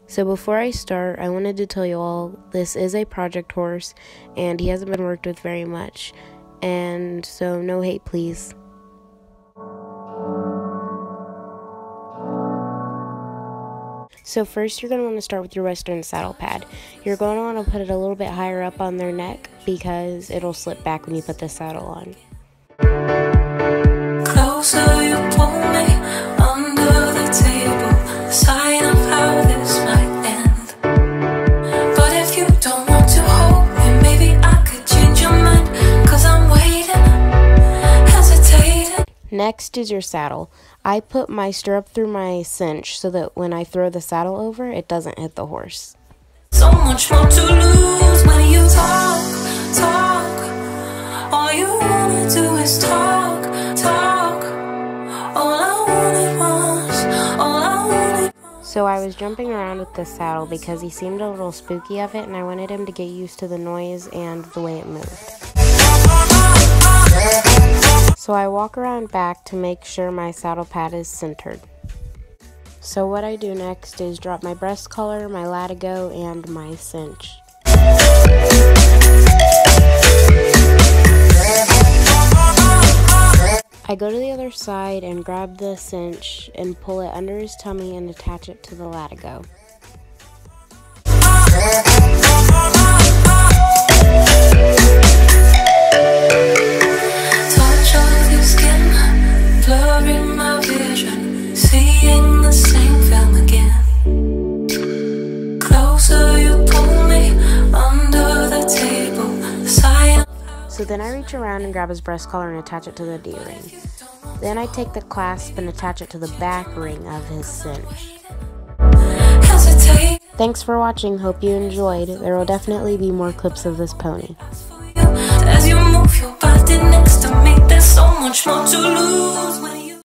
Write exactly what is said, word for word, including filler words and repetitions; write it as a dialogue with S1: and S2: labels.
S1: So before I start, I wanted to tell you all this is a project horse and he hasn't been worked with very much, and so no hate please. So first you're going to want to start with your western saddle pad. You're going to want to put it a little bit higher up on their neck because it'll slip back when you put the saddle on.
S2: Closer you pull me under the table, a sign of how this might end. But if you don't want to hold me, maybe I could change your mind, cause I'm waiting, hesitating.
S1: Next is your saddle. I put my stirrup through my cinch so that when I throw the saddle over, it doesn't hit the horse.
S2: So much more to lose when you talk, talk. All you wanna do is talk, talk. All I wanted was, all I wanted was.
S1: So I was jumping around with the saddle because he seemed a little spooky of it, and I wanted him to get used to the noise and the way it moved. So I walk around back to make sure my saddle pad is centered. So what I do next is drop my breast collar, my latigo, and my cinch. I go to the other side and grab the cinch and pull it under his tummy and attach it to the latigo. So then I reach around and grab his breast collar and attach it to the D-ring. Then I take the clasp and attach it to the back ring of his cinch. Thanks for watching, hope you enjoyed. There will definitely be more clips of this pony.
S2: As you move your body next to me, there's so much more to lose.